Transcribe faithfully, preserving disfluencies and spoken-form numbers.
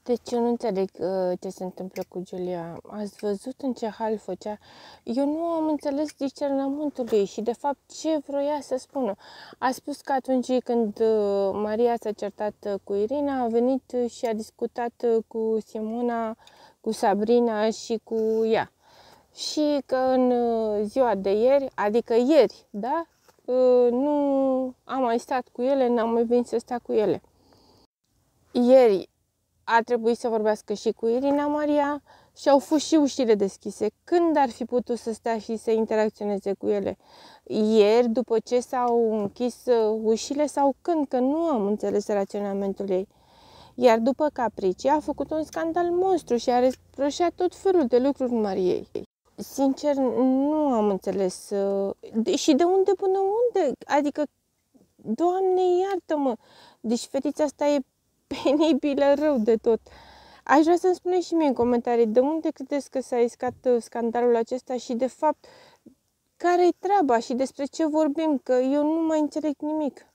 Deci eu nu înțeleg uh, ce se întâmplă cu Giulia. Ați văzut în ce hal făcea? Eu nu am înțeles discernământul ei și de fapt ce vroia să spună. A spus că atunci când uh, Maria s-a certat uh, cu Irina, a venit uh, și a discutat uh, cu Simona, cu Sabrina și cu ea. Și că în uh, ziua de ieri, adică ieri, da? Uh, nu am mai stat cu ele, n-am mai venit să sta cu ele. Ieri a trebuit să vorbească și cu Irina Maria și au fost și ușile deschise. Când ar fi putut să stea și să interacționeze cu ele? Ieri, după ce s-au închis ușile sau când? Că nu am înțeles raționamentul ei. Iar după Caprici a făcut un scandal monstru și a reproșat tot felul de lucruri Mariei. Sincer, nu am înțeles. Și de unde până unde? Adică, Doamne, iartă-mă! Deci fetița asta e penibilă rău de tot. Aș vrea să-mi spuneți și mie în comentarii de unde credeți că s-a iscat scandalul acesta și de fapt care-i treaba și despre ce vorbim, că eu nu mai înțeleg nimic.